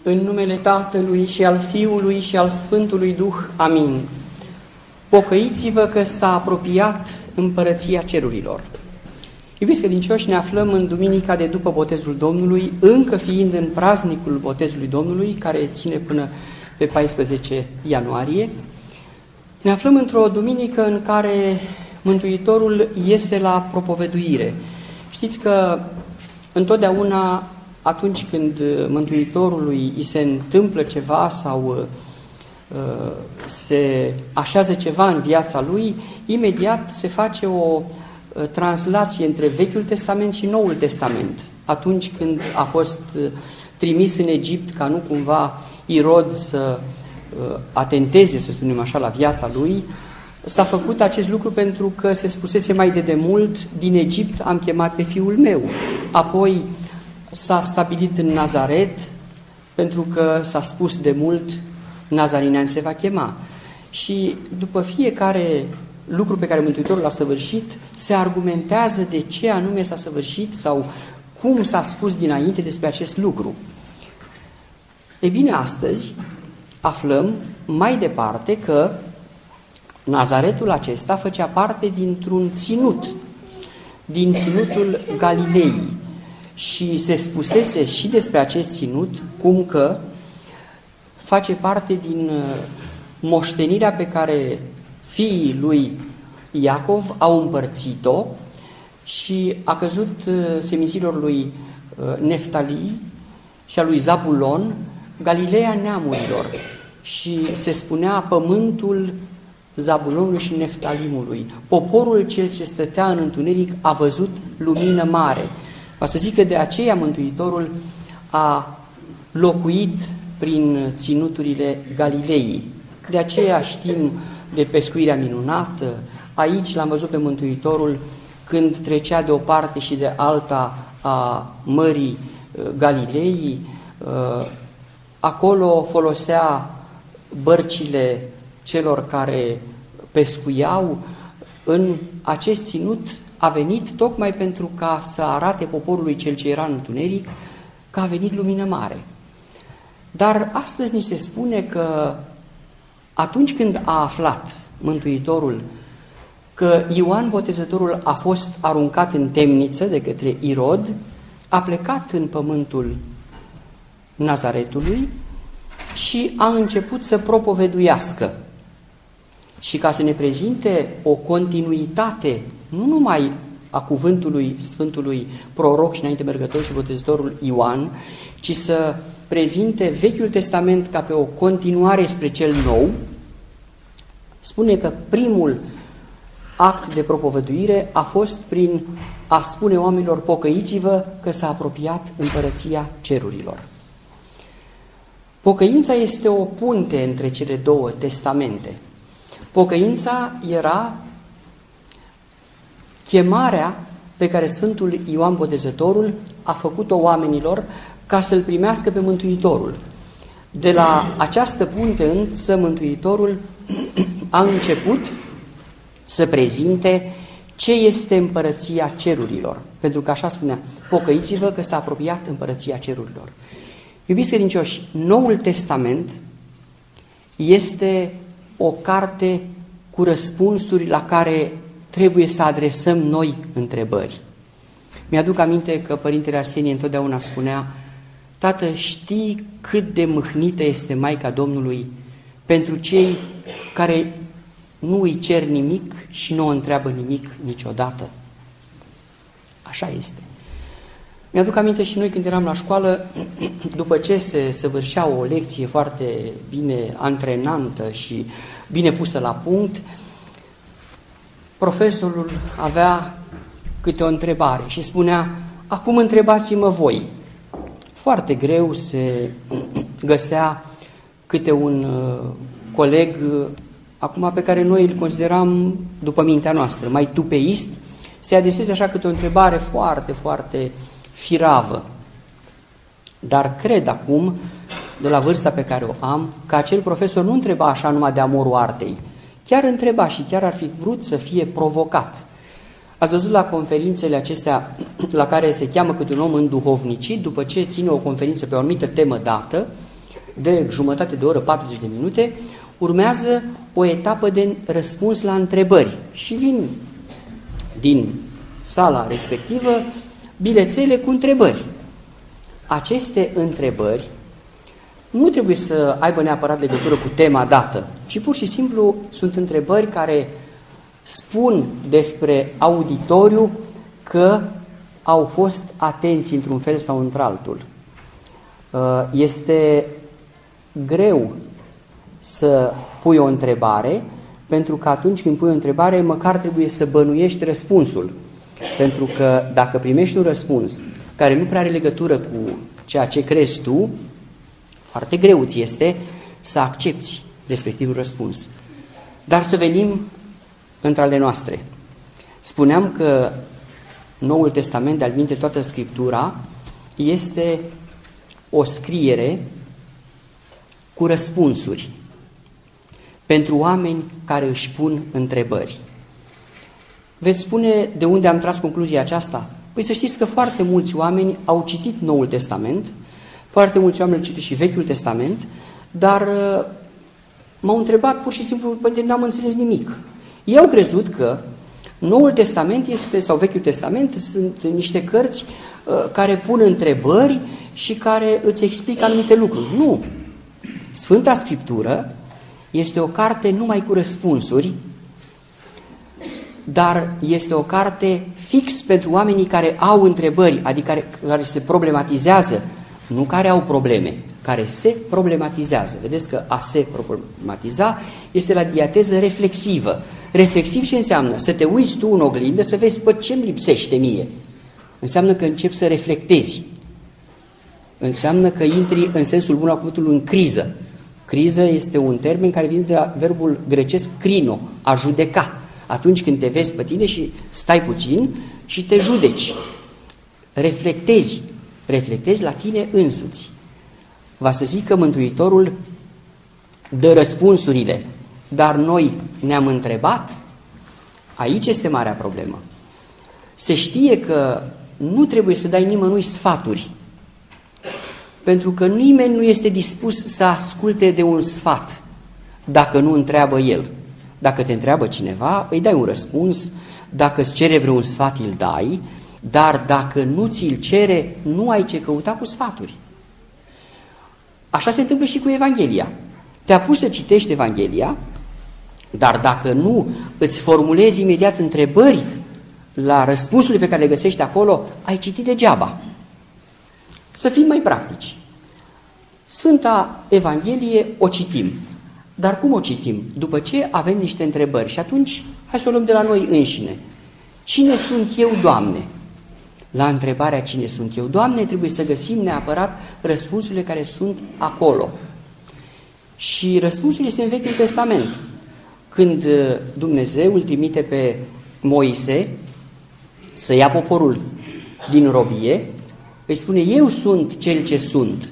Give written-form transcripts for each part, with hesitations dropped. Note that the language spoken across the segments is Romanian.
În numele Tatălui și al Fiului și al Sfântului Duh. Amin. Pocăiți-vă că s-a apropiat împărăția cerurilor. Iubiți credincioși, ne aflăm în duminica de după botezul Domnului, încă fiind în praznicul botezului Domnului, care ține până pe 14 ianuarie. Ne aflăm într-o duminică în care Mântuitorul iese la propovăduire. Știți că întotdeauna atunci când Mântuitorului îi se întâmplă ceva sau se așează ceva în viața lui, imediat se face o translație între Vechiul Testament și Noul Testament. Atunci când a fost trimis în Egipt ca nu cumva Irod să atenteze, să spunem așa, la viața lui, s-a făcut acest lucru pentru că se spusese mai de demult: din Egipt am chemat pe fiul meu. Apoi s-a stabilit în Nazaret, pentru că s-a spus de mult: Nazarinean se va chema. Și după fiecare lucru pe care Mântuitorul l-a săvârșit, se argumentează de ce anume s-a săvârșit sau cum s-a spus dinainte despre acest lucru. Ei bine, astăzi aflăm mai departe că Nazaretul acesta făcea parte dintr-un ținut, din ținutul Galilei. Și se spusese și despre acest ținut cum că face parte din moștenirea pe care fiii lui Iacov au împărțit-o și a căzut seminților lui Neftali și a lui Zabulon, Galileea neamurilor. Și se spunea pământul Zabulonului și Neftalimului. Poporul cel ce stătea în întuneric a văzut lumină mare. Va să zic că de aceea Mântuitorul a locuit prin ținuturile Galilei. De aceea știm de pescuirea minunată. Aici l-am văzut pe Mântuitorul când trecea de o parte și de alta a Mării Galilei. Acolo folosea bărcile celor care pescuiau. În acest ținut a venit tocmai pentru ca să arate poporului cel ce era în întuneric că a venit lumină mare. Dar astăzi ni se spune că atunci când a aflat Mântuitorul că Ioan Botezătorul a fost aruncat în temniță de către Irod, a plecat în pământul Nazaretului și a început să propoveduiască. Și ca să ne prezinte o continuitate, nu numai a cuvântului Sfântului Proroc și înainte mergător și Botezătorul Ioan, ci să prezinte Vechiul Testament ca pe o continuare spre cel nou, spune că primul act de propovăduire a fost prin a spune oamenilor: pocăiți-vă că s-a apropiat împărăția cerurilor. Pocăința este o punte între cele două testamente. Pocăința era chemarea pe care Sfântul Ioan Botezătorul a făcut-o oamenilor ca să-L primească pe Mântuitorul. De la această punte însă Mântuitorul a început să prezinte ce este împărăția cerurilor. Pentru că așa spunea: pocăiți-vă că s-a apropiat împărăția cerurilor. Iubiți credincioși, Noul Testament este o carte cu răspunsuri la care trebuie să adresăm noi întrebări. Mi-aduc aminte că Părintele Arsenie întotdeauna spunea: Tată, știi cât de mâhnită este Maica Domnului pentru cei care nu îi cer nimic și nu o întreabă nimic niciodată. Așa este. Mi-aduc aminte și noi când eram la școală, după ce se săvârșea o lecție foarte bine antrenantă și bine pusă la punct, profesorul avea câte o întrebare și spunea: acum întrebați-mă voi. Foarte greu se găsea câte un coleg acum pe care noi îl consideram, după mintea noastră, mai tupeist, se adreseze așa câte o întrebare foarte, foarte firavă. Dar cred acum, de la vârsta pe care o am, că acel profesor nu întreba așa numai de amorul artei. Chiar întreba și chiar ar fi vrut să fie provocat. Ați văzut la conferințele acestea la care se cheamă câte un om înduhovnicit, după ce ține o conferință pe o anumită temă dată, de jumătate de oră, 40 de minute, urmează o etapă de răspuns la întrebări și vin din sala respectivă bilețele cu întrebări. Aceste întrebări nu trebuie să aibă neapărat legătură cu tema dată, ci pur și simplu sunt întrebări care spun despre auditoriu că au fost atenți într-un fel sau într-altul. Este greu să pui o întrebare, pentru că atunci când pui o întrebare, măcar trebuie să bănuiești răspunsul. Pentru că dacă primești un răspuns care nu prea are legătură cu ceea ce crezi tu, foarte greu ți este să accepti respectivul răspuns. Dar să venim între ale noastre. Spuneam că Noul Testament, de-al minte toată Scriptura, este o scriere cu răspunsuri pentru oameni care își pun întrebări. Veți spune de unde am tras concluzia aceasta? Păi să știți că foarte mulți oameni au citit Noul Testament, foarte mulți oameni au citit și Vechiul Testament, dar m-au întrebat pur și simplu, pentru că n-am înțeles nimic. Ei au crezut că Noul Testament este, sau Vechiul Testament sunt niște cărți care pun întrebări și care îți explică anumite lucruri. Nu! Sfânta Scriptură este o carte numai cu răspunsuri, dar este o carte fix pentru oamenii care au întrebări, adică care se problematizează, nu care au probleme, care se problematizează. Vedeți că a se problematiza este la diateză reflexivă. Reflexiv ce înseamnă? Să te uiți tu în oglindă, să vezi, pe ce-mi lipsește mie. Înseamnă că începi să reflectezi. Înseamnă că intri în sensul bun al cuvântului în criză. Criză este un termen care vine de la verbul grecesc crino, a judeca. Atunci când te vezi pe tine și stai puțin și te judeci. Reflectezi la tine însuți. Va să zic că Mântuitorul dă răspunsurile, dar noi ne-am întrebat? Aici este marea problemă. Se știe că nu trebuie să dai nimănui sfaturi, pentru că nimeni nu este dispus să asculte de un sfat dacă nu întreabă el. Dacă te întreabă cineva, îi dai un răspuns, dacă îți cere vreun sfat, îl dai, dar dacă nu ți-l cere, nu ai ce căuta cu sfaturi. Așa se întâmplă și cu Evanghelia. Te-a pus să citești Evanghelia, dar dacă nu îți formulezi imediat întrebări la răspunsurile pe care le găsești acolo, ai citit degeaba. Să fim mai practici. Sfânta Evanghelie o citim. Dar cum o citim? După ce avem niște întrebări. Și atunci, hai să o luăm de la noi înșine. Cine sunt eu, Doamne? La întrebarea cine sunt eu, Doamne, trebuie să găsim neapărat răspunsurile care sunt acolo. Și răspunsul este în Vechiul Testament. Când Dumnezeu îl trimite pe Moise să ia poporul din robie, îi spune, eu sunt cel ce sunt.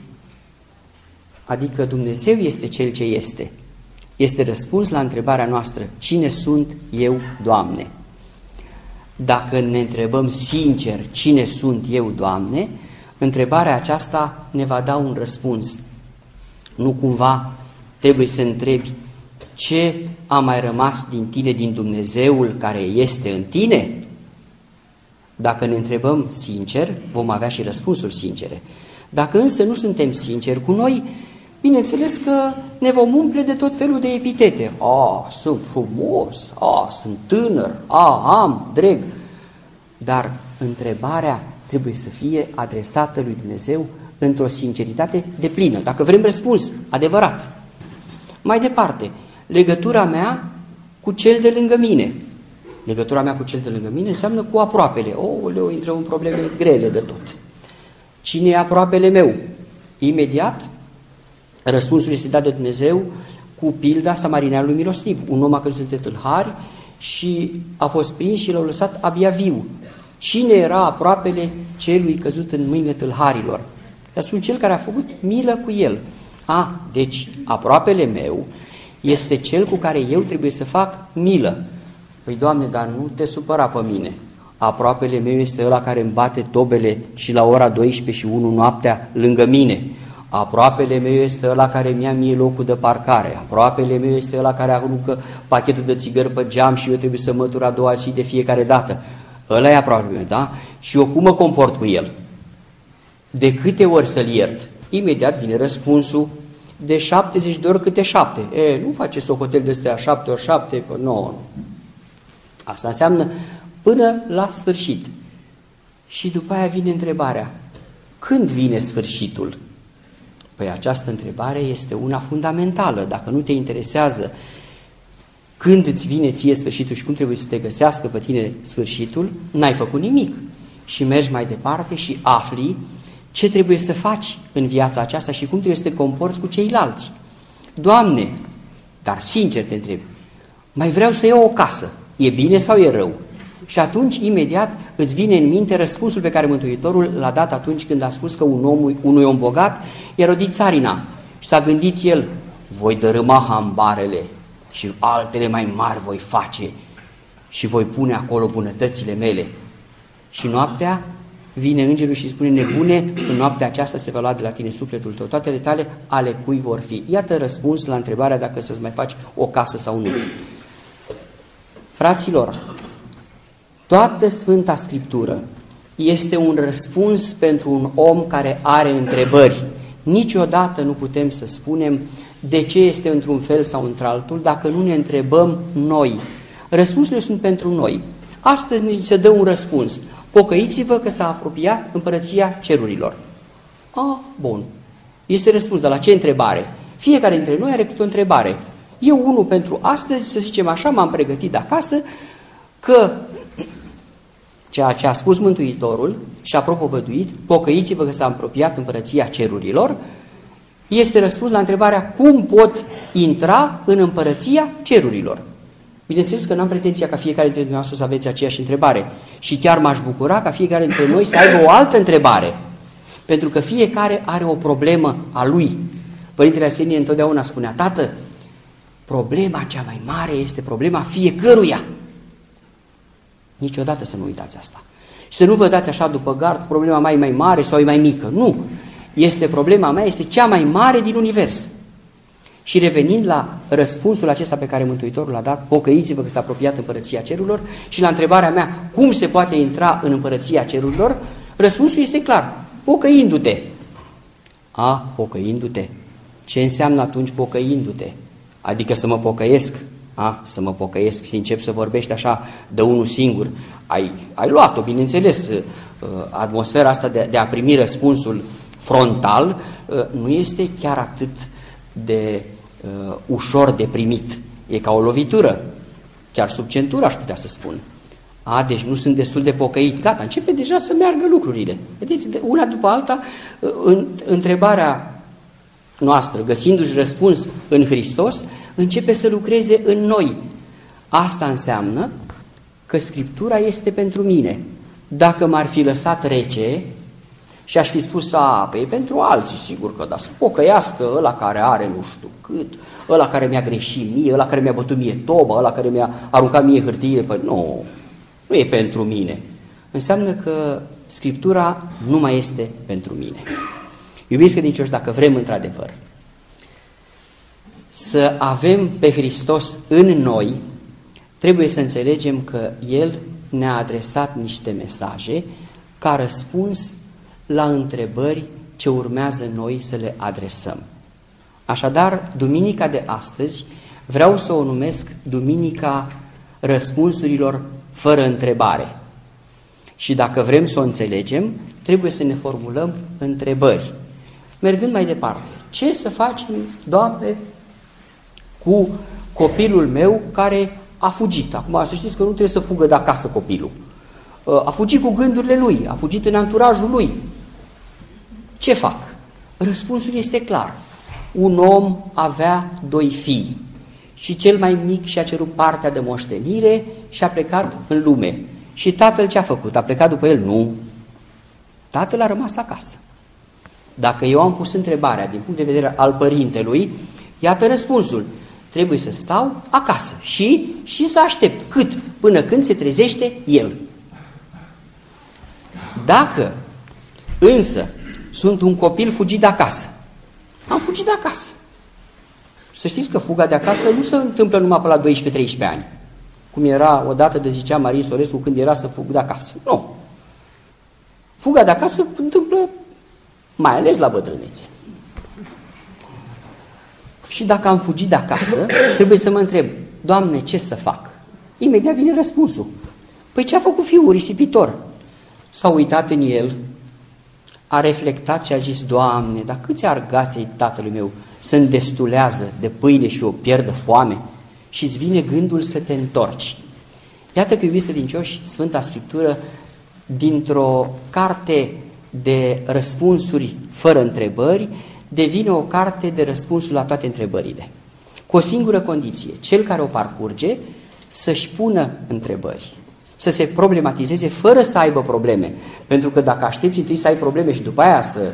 Adică Dumnezeu este cel ce este. Este răspuns la întrebarea noastră, cine sunt eu, Doamne? Dacă ne întrebăm sincer cine sunt eu, Doamne, întrebarea aceasta ne va da un răspuns. Nu cumva trebuie să întrebi ce a mai rămas din tine, din Dumnezeul care este în tine? Dacă ne întrebăm sincer, vom avea și răspunsuri sincere. Dacă însă nu suntem sinceri cu noi, bineînțeles că ne vom umple de tot felul de epitete. Sunt frumos, sunt tânăr, am dreg. Dar întrebarea trebuie să fie adresată lui Dumnezeu într-o sinceritate deplină, dacă vrem răspuns adevărat. Mai departe, legătura mea cu cel de lângă mine. Legătura mea cu cel de lângă mine înseamnă cu aproapele. Intrăm în probleme grele de tot. Cine e aproapele meu? Imediat, răspunsul este dat de Dumnezeu cu pilda samarineanului milostiv. Un om a căzut între tâlhari și a fost prins și l-au lăsat abia viu. Cine era aproapele celui căzut în mâinile tâlharilor? A spus cel care a făcut milă cu el. Deci aproapele meu este cel cu care eu trebuie să fac milă. Păi, Doamne, dar nu te supăra pe mine. Aproapele meu este ăla care îmi bate tobele și la ora 12 și 1 noaptea lângă mine. aproapele meu este ăla care mi-a mie locul de parcare, aproapele meu este ăla care aruncă pachetul de țigări pe geam și eu trebuie să mătur a doua zi de fiecare dată. Ăla e aproapele meu, da? Și eu cum mă comport cu el? De câte ori să-l iert? Imediat vine răspunsul de 70 de ori câte 7. Nu face socotel de astea 7 ori 7, nu. Asta înseamnă până la sfârșit. Și după aia vine întrebarea, când vine sfârșitul? Păi această întrebare este una fundamentală. Dacă nu te interesează când îți vine ție sfârșitul și cum trebuie să te găsească pe tine sfârșitul, n-ai făcut nimic. Și mergi mai departe și afli ce trebuie să faci în viața aceasta și cum trebuie să te comporți cu ceilalți. Doamne, dar sincer te întreb, mai vreau să iau o casă, e bine sau e rău? Și atunci, imediat, îți vine în minte răspunsul pe care Mântuitorul l-a dat atunci când a spus că unui om bogat i-a rodit țarina. Și s-a gândit el, voi dărâma hambarele și altele mai mari voi face și voi pune acolo bunătățile mele. Și noaptea vine îngerul și spune, nebune, în noaptea aceasta se va lua de la tine sufletul tău. Toate tale ale cui vor fi? Iată răspuns la întrebarea dacă să-ți mai faci o casă sau nu. Fraților, toată Sfânta Scriptură este un răspuns pentru un om care are întrebări. Niciodată nu putem să spunem de ce este într-un fel sau într-altul dacă nu ne întrebăm noi. Răspunsurile sunt pentru noi. Astăzi ni se dă un răspuns. Pocăiți-vă că s-a apropiat împărăția cerurilor. Bun. Este răspuns, dar la ce întrebare? Fiecare dintre noi are câte o întrebare. Eu unul pentru astăzi, să zicem așa, m-am pregătit de acasă că ceea ce a spus Mântuitorul și a propovăduit, pocăiți-vă că s-a apropiat împărăția cerurilor, este răspuns la întrebarea cum pot intra în împărăția cerurilor. Bineînțeles că n-am pretenția ca fiecare dintre dumneavoastră să aveți aceeași întrebare și chiar m-aș bucura ca fiecare dintre noi să aibă o altă întrebare, pentru că fiecare are o problemă a lui. Părintele Arsenie întotdeauna spunea, tată, problema cea mai mare este problema fiecăruia. Niciodată să nu uitați asta. Și să nu vă dați așa după gard, problema mai mare sau e mai mică. Nu! Este problema mea, este cea mai mare din univers. Și revenind la răspunsul acesta pe care Mântuitorul l-a dat, pocăiți-vă că s-a apropiat împărăția cerurilor, și la întrebarea mea, cum se poate intra în împărăția cerurilor, răspunsul este clar, pocăindu-te. Pocăindu-te. Ce înseamnă atunci pocăindu-te? Adică să mă pocăiesc. Să mă pocăiesc și încep să vorbești așa de unul singur. Ai luat-o, bineînțeles, atmosfera asta de a primi răspunsul frontal nu este chiar atât de ușor de primit. E ca o lovitură, chiar sub centură aș putea să spun. Deci nu sunt destul de pocăit. Gata, începe deja să meargă lucrurile. Vedeți, una după alta, întrebarea noastră, găsindu-și răspuns în Hristos, începe să lucreze în noi. Asta înseamnă că Scriptura este pentru mine. Dacă m-ar fi lăsat rece și aș fi spus, păi pentru alții, sigur că da, să pocăiască ăla care are nu știu cât, ăla care mi-a greșit mie, ăla care mi-a bătut mie toba, ăla care mi-a aruncat mie hârtiile, păi nu e pentru mine. Înseamnă că Scriptura nu mai este pentru mine. Iubiți credincioși, dacă vrem într-adevăr să avem pe Hristos în noi, trebuie să înțelegem că El ne-a adresat niște mesaje ca răspuns la întrebări ce urmează noi să le adresăm. Așadar, duminica de astăzi vreau să o numesc Duminica răspunsurilor fără întrebare. Și dacă vrem să o înțelegem, trebuie să ne formulăm întrebări. Mergând mai departe, ce să facem, Doamne, cu copilul meu care a fugit? Acum să știți că nu trebuie să fugă de acasă copilul. A fugit cu gândurile lui, a fugit în anturajul lui. Ce fac? Răspunsul este clar. Un om avea 2 fii și cel mai mic și-a cerut partea de moștenire și a plecat în lume. Și tatăl ce a făcut? A plecat după el? Nu. Tatăl a rămas acasă. Dacă eu am pus întrebarea din punct de vedere al părintelui, iată răspunsul. Trebuie să stau acasă și să aștept. Cât? Până când se trezește el. Dacă însă sunt un copil fugit de acasă Am fugit de acasă. Să știți că fuga de acasă nu se întâmplă numai pe la 12-13 ani. Cum era odată de zicea Marie Sorescu când era să fug de acasă. Nu. Fuga de acasă se întâmplă mai ales la bătrânețe. Și dacă am fugit de acasă, trebuie să mă întreb, Doamne, ce să fac? Imediat vine răspunsul. Păi ce a făcut fiul risipitor? S-a uitat în el, a reflectat și a zis, Doamne, dar câți argați ai tatălui meu să îndestulează de pâine și o pierdă foame? Și îți vine gândul să te întorci. Iată că, iubiți credincioși, Sfânta Scriptură, dintr-o carte de răspunsuri fără întrebări, devine o carte de răspunsuri la toate întrebările. Cu o singură condiție, cel care o parcurge să-și pună întrebări, să se problematizeze fără să aibă probleme. Pentru că dacă aștepți întâi să ai probleme și după aia să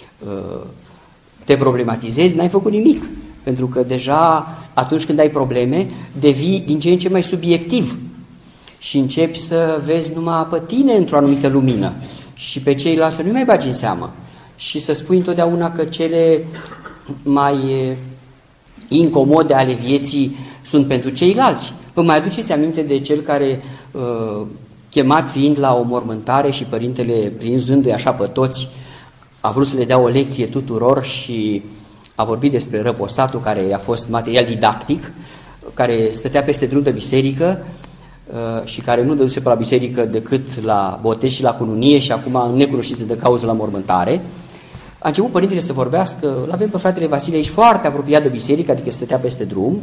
te problematizezi, n-ai făcut nimic. Pentru că deja atunci când ai probleme, devii din ce în ce mai subiectiv și începi să vezi numai pe tine într-o anumită lumină și pe ceilalți să nu mai bagi în seamă și să spui întotdeauna că cele mai incomode ale vieții sunt pentru ceilalți. Vă mai aduceți aminte de cel care, chemat fiind la o mormântare și părintele, prinzându-i așa pe toți, a vrut să le dea o lecție tuturor și a vorbit despre răposatul care i-a fost material didactic, care stătea peste drum de biserică și care nu dăduse pe la biserică decât la botez și la cununie și acum în necunoștință de cauză la mormântare. A început părintele să vorbească, l-avem pe fratele Vasile aici foarte apropiat de biserică, adică stătea peste drum,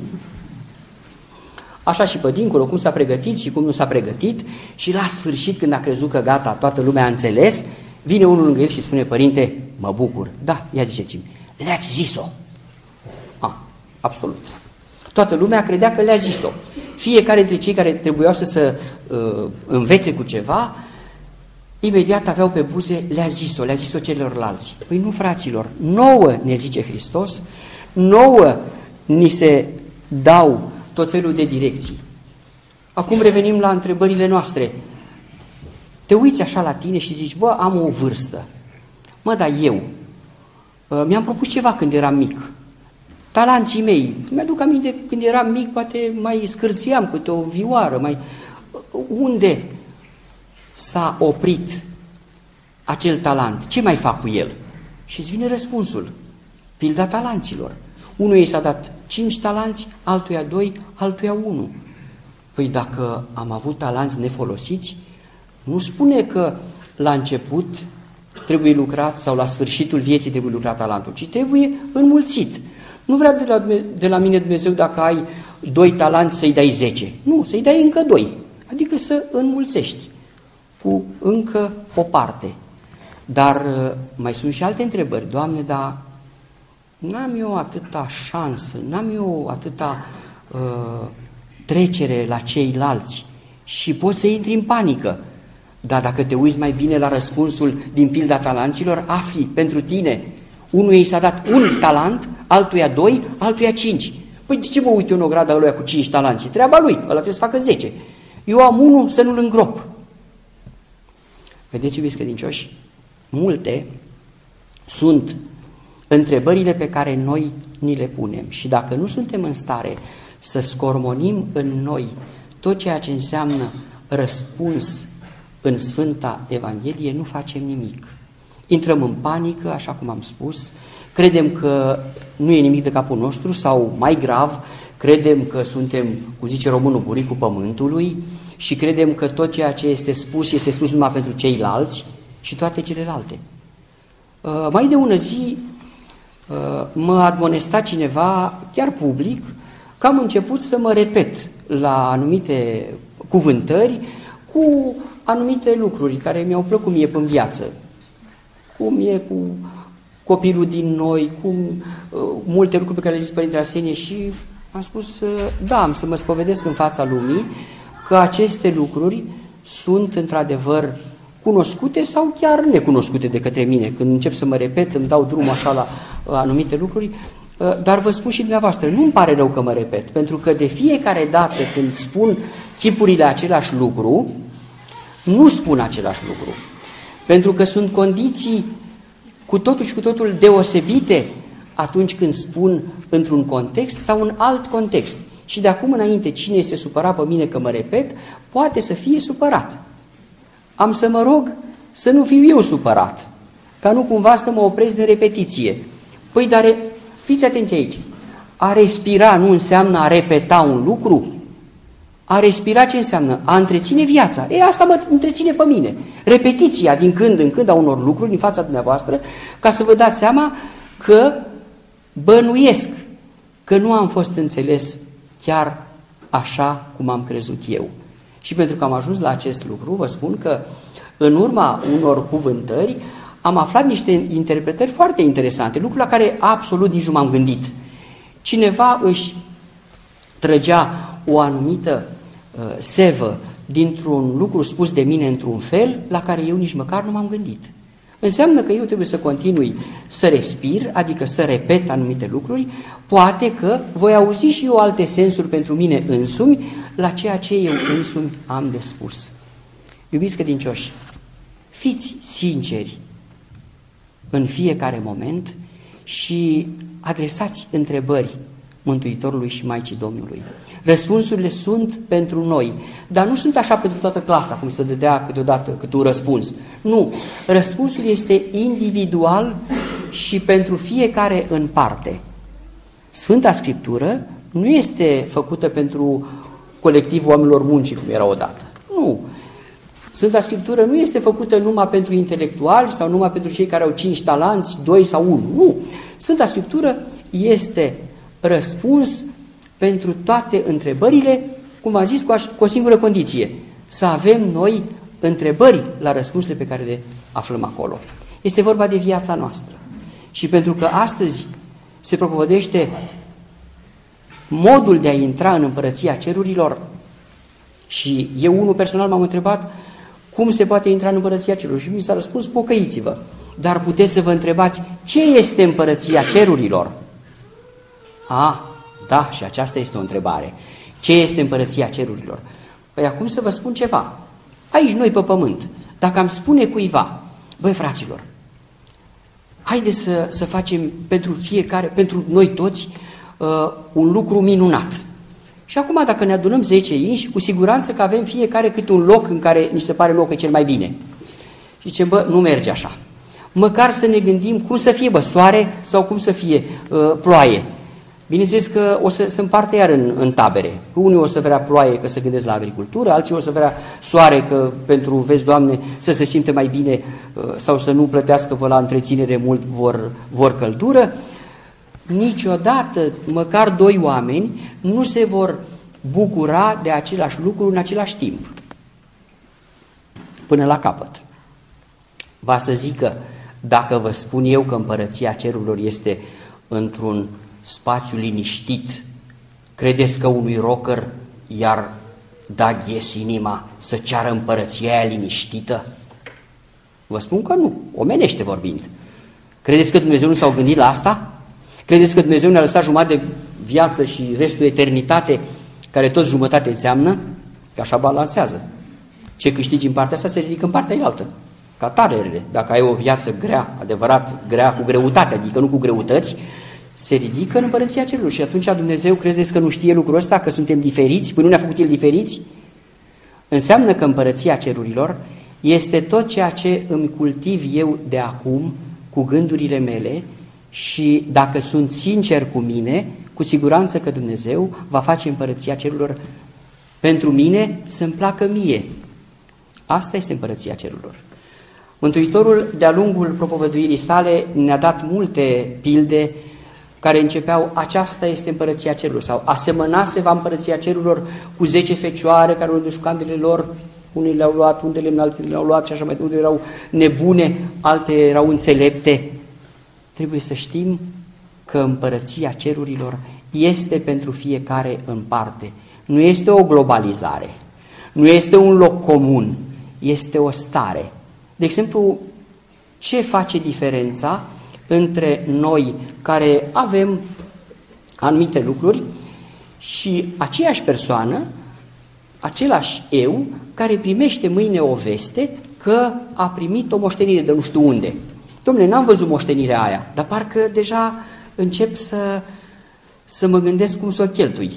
așa și pe dincolo, cum s-a pregătit și cum nu s-a pregătit și la sfârșit, când a crezut că gata, toată lumea a înțeles, vine unul lângă el și spune, părinte, mă bucur. Da, ia ziceți-mi, le-ați zis-o. Absolut. Toată lumea credea că le-a zis-o. Fiecare dintre cei care trebuiau să se învețe cu ceva, imediat aveau pe buze, le-a zis-o celorlalți. Păi nu, fraților, nouă ne zice Hristos, nouă ni se dau tot felul de direcții. Acum revenim la întrebările noastre. Te uiți așa la tine și zici, bă, am o vârstă. Mă, dar eu mi-am propus ceva când eram mic. Talanții mei, mi-aduc aminte când eram mic, poate mai scârțiam câte o vioară, unde s-a oprit acel talent? Ce mai fac cu el? Și îți vine răspunsul, pilda talanților. Unul i s-a dat 5 talanți, altuia 2, altuia 1. Păi dacă am avut talanți nefolosiți, nu spune că la început trebuie lucrat sau la sfârșitul vieții trebuie lucrat talentul, ci trebuie înmulțit. Nu vrea de la mine Dumnezeu dacă ai 2 talanți să-i dai 10. Nu, să-i dai încă 2. Adică să înmulțești cu încă o parte. Dar mai sunt și alte întrebări. Doamne, dar n-am eu atâta șansă, n-am eu atâta trecere la ceilalți și poți să intri în panică. Dar dacă te uiți mai bine la răspunsul din pilda talanților, afli pentru tine, unuia i s-a dat 1 talent, altuia 2, altuia 5. Păi de ce mă uit eu în ograda lui cu 5 talanți? Treaba lui, ăla trebuie să facă 10. Eu am 1 să nu-l îngrop. Vedeți, iubiți credincioși, multe sunt întrebările pe care noi ni le punem și dacă nu suntem în stare să scormonim în noi tot ceea ce înseamnă răspuns în Sfânta Evanghelie, nu facem nimic. Intrăm în panică, așa cum am spus, credem că nu e nimic de capul nostru sau, mai grav, credem că suntem, cum zice românul, buricul pământului și credem că tot ceea ce este spus numai pentru ceilalți și toate celelalte. Mai de ună zi mă admonesta cineva, chiar public, că am început să mă repet la anumite cuvântări cu anumite lucruri care mi-au plăcut mie în viață. Cum e cu copilul din noi, cu multe lucruri pe care le zis Părintele Arsenie și am spus, da, am să mă spovedesc în fața lumii că aceste lucruri sunt într-adevăr cunoscute sau chiar necunoscute de către mine. Când încep să mă repet, îmi dau drum așa la anumite lucruri, dar vă spun și dumneavoastră, nu-mi pare rău că mă repet, pentru că de fiecare dată când spun chipurile același lucru, nu spun același lucru. Pentru că sunt condiții cu totul și cu totul deosebite atunci când spun într-un context sau în alt context. Și de acum înainte, cine este supărat pe mine că mă repet, poate să fie supărat. Am să mă rog să nu fiu eu supărat, ca nu cumva să mă opresc de repetiție. Păi, dar fiți atenți aici, a respira nu înseamnă a repeta un lucru? A respira ce înseamnă? A întreține viața. Asta mă întreține pe mine. Repetiția din când în când a unor lucruri din fața dumneavoastră, ca să vă dați seama că bănuiesc că nu am fost înțeles chiar așa cum am crezut eu. Și pentru că am ajuns la acest lucru, vă spun că în urma unor cuvântări am aflat niște interpretări foarte interesante, lucruri la care absolut nici nu m-am gândit. Cineva își trăgea o anumită sevă dintr-un lucru spus de mine într-un fel la care eu nici măcar nu m-am gândit. Înseamnă că eu trebuie să continui să respir, adică să repet anumite lucruri, poate că voi auzi și eu alte sensuri pentru mine însumi la ceea ce eu însumi am de spus. Iubiți credincioși, fiți sinceri în fiecare moment și adresați întrebări Mântuitorului și Maicii Domnului. Răspunsurile sunt pentru noi, dar nu sunt așa pentru toată clasa, cum se dădea câteodată câte un răspuns. Nu, răspunsul este individual și pentru fiecare în parte. Sfânta Scriptură nu este făcută pentru colectivul oamenilor muncii, cum era odată. Nu. Sfânta Scriptură nu este făcută numai pentru intelectuali sau numai pentru cei care au 5 talanți, 2 sau 1. Nu. Sfânta Scriptură este răspuns pentru toate întrebările, cum am zis, cu o singură condiție. Să avem noi întrebări la răspunsurile pe care le aflăm acolo. Este vorba de viața noastră. Și pentru că astăzi se propovădește modul de a intra în împărăția cerurilor și eu unul personal m-am întrebat cum se poate intra în împărăția cerurilor și mi s-a răspuns pocăiți-vă. Dar puteți să vă întrebați ce este împărăția cerurilor? Da, și aceasta este o întrebare. Ce este împărăția cerurilor? Păi acum să vă spun ceva. Aici noi pe pământ, dacă am spune cuiva, băi fraților, haideți să facem pentru fiecare, pentru noi toți, un lucru minunat. Și acum dacă ne adunăm 10 inși, cu siguranță că avem fiecare câte un loc în care ni se pare locul cel mai bine. Și zicem, nu merge așa. Măcar să ne gândim cum să fie, soare sau cum să fie ploaie. Bineînțeles că o să se împarte iar în tabere. Unii o să vrea ploaie că se gândesc la agricultură, alții o să vrea soare că pentru, vezi, Doamne, să se simte mai bine sau să nu plătească pe la întreținere mult vor căldură. Niciodată, măcar 2 oameni nu se vor bucura de același lucru în același timp. Până la capăt. Va să zică, dacă vă spun eu că împărăția cerurilor este într-un spațiu liniștit, credeți că unui rocker i-ar da ghes inima să ceară împărăția aia liniștită? Vă spun că nu, omenește vorbind. Credeți că Dumnezeu nu s-a gândit la asta? Credeți că Dumnezeu ne-a lăsat jumătate de viață și restul eternitate, care tot jumătate înseamnă? Că așa balansează. Ce câștigi în partea asta se ridică în partea altă. Ca tarele, dacă ai o viață grea, adevărat grea, cu greutate, adică nu cu greutăți, se ridică în împărăția cerurilor. Și atunci Dumnezeu, credeți că nu știe lucrul ăsta, că suntem diferiți? Păi nu ne-a făcut El diferiți? Înseamnă că împărăția cerurilor este tot ceea ce îmi cultiv eu de acum cu gândurile mele și dacă sunt sincer cu mine, cu siguranță că Dumnezeu va face împărăția cerurilor pentru mine să-mi placă mie. Asta este împărăția cerurilor. Mântuitorul, de-a lungul propovăduirii sale, ne-a dat multe pilde care începeau, aceasta este împărăția cerurilor, sau asemănase va împărăția cerurilor cu 10 fecioare care au dus candele lor, unii le-au luat, undele altele le-au luat și așa mai departe, erau nebune, alte erau înțelepte. Trebuie să știm că împărăția cerurilor este pentru fiecare în parte. Nu este o globalizare, nu este un loc comun, este o stare. De exemplu, ce face diferența între noi care avem anumite lucruri și aceeași persoană, același eu, care primește mâine o veste că a primit o moștenire de nu știu unde. Dom'le, n-am văzut moștenirea aia, dar parcă deja încep să mă gândesc cum să o cheltui.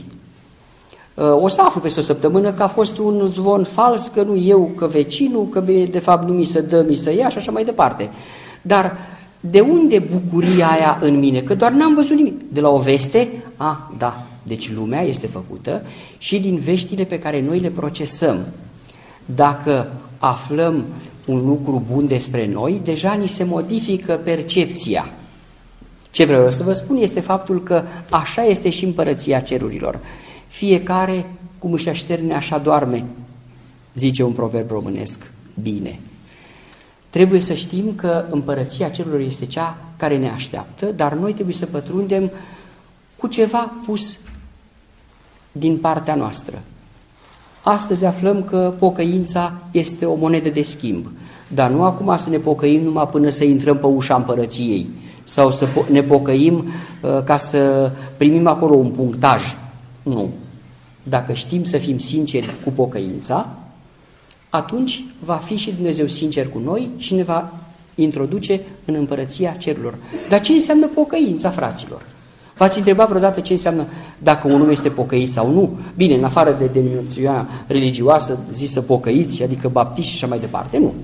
O să aflu peste o săptămână că a fost un zvon fals, că nu eu, că vecinul, că de fapt nu mi se dă, mi se ia și așa mai departe. Dar de unde bucuria aia în mine? Că doar n-am văzut nimic. De la o veste? Da. Deci lumea este făcută și din veștile pe care noi le procesăm. Dacă aflăm un lucru bun despre noi, deja ni se modifică percepția. Ce vreau să vă spun este faptul că așa este și împărăția cerurilor. Fiecare cum își așterne, așa doarme, zice un proverb românesc. Bine. Trebuie să știm că împărăția cerurilor este cea care ne așteaptă, dar noi trebuie să pătrundem cu ceva pus din partea noastră. Astăzi aflăm că pocăința este o monedă de schimb, dar nu acum să ne pocăim numai până să intrăm pe ușa împărăției sau să ne pocăim ca să primim acolo un punctaj. Nu. Dacă știm să fim sinceri cu pocăința, atunci va fi și Dumnezeu sincer cu noi și ne va introduce în împărăția cerurilor. Dar ce înseamnă pocăința, fraților? V-ați întrebat vreodată ce înseamnă dacă un om este pocăit sau nu? Bine, în afară de denominația religioasă zisă pocăiți, adică baptiști și așa mai departe, nu.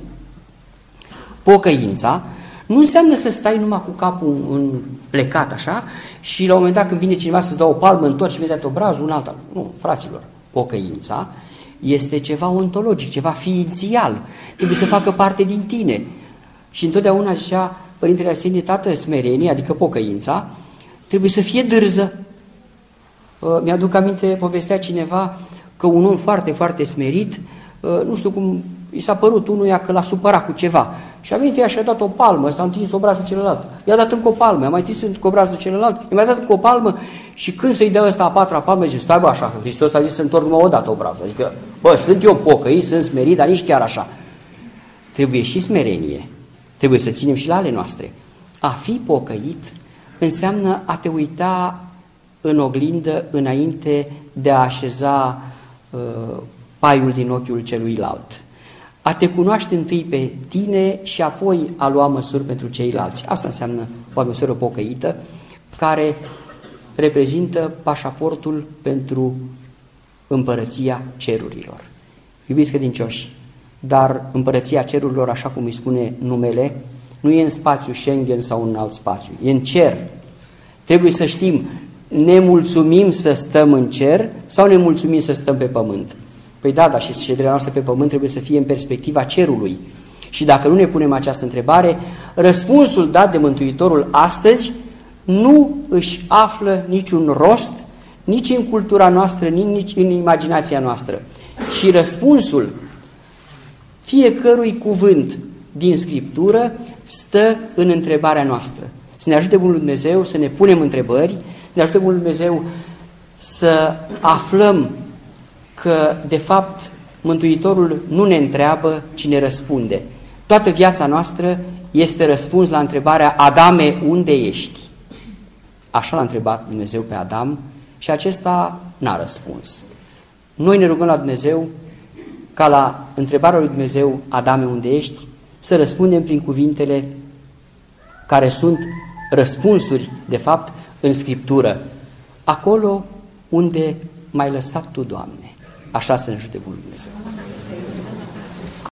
Pocăința nu înseamnă să stai numai cu capul în plecat așa și la un moment dat când vine cineva să-ți dea o palmă, întorci imediat obrazul, un alta. Nu, fraților, pocăința este ceva ontologic, ceva ființial. Trebuie să facă parte din tine. Și întotdeauna zicea Părintele Arsenie, tată, smerenie, adică pocăința, trebuie să fie dârză. Mi-aduc aminte, povestea cineva că un om foarte, foarte smerit, nu știu cum, i s-a părut unuia că l-a supărat cu ceva. Și a venit ea și a dat o palmă, ăsta a întins obrazul celălalt. I-a dat încă o palmă, a mai întins încă obrazul celălalt, i-a mai dat încă o palmă și când să-i dea ăsta a patra palmă, zice, stai bă așa, că Hristos a zis să întorc numai o dată obrazul. Adică, bă, sunt eu pocăit, sunt smerit, dar nici chiar așa. Trebuie și smerenie. Trebuie să ținem și la ale noastre. A fi pocăit înseamnă a te uita în oglindă înainte de a așeza paiul din ochiul celuilalt. A te cunoaște întâi pe tine și apoi a lua măsuri pentru ceilalți. Asta înseamnă o măsură pocăită care reprezintă pașaportul pentru împărăția cerurilor. Iubiți credincioși, dar împărăția cerurilor, așa cum îi spune numele, nu e în spațiu Schengen sau în alt spațiu, e în cer. Trebuie să știm, ne mulțumim să stăm în cer sau ne mulțumim să stăm pe pământ? Păi da, și șederea noastră pe pământ trebuie să fie în perspectiva cerului. Și dacă nu ne punem această întrebare, răspunsul dat de Mântuitorul astăzi nu își află niciun rost, nici în cultura noastră, nici în imaginația noastră. Și răspunsul fiecărui cuvânt din Scriptură stă în întrebarea noastră. Să ne ajute Bunul Dumnezeu să ne punem întrebări, să ne ajute Bunul Dumnezeu să aflăm că, de fapt, Mântuitorul nu ne întreabă, ci ne răspunde. Toată viața noastră este răspuns la întrebarea, Adame, unde ești? Așa l-a întrebat Dumnezeu pe Adam și acesta n-a răspuns. Noi ne rugăm la Dumnezeu ca la întrebarea lui Dumnezeu, Adame, unde ești? Să răspundem prin cuvintele care sunt răspunsuri, de fapt, în Scriptură. Acolo unde m-ai lăsat Tu, Doamne. Așa să ne ajute Bunul Dumnezeu.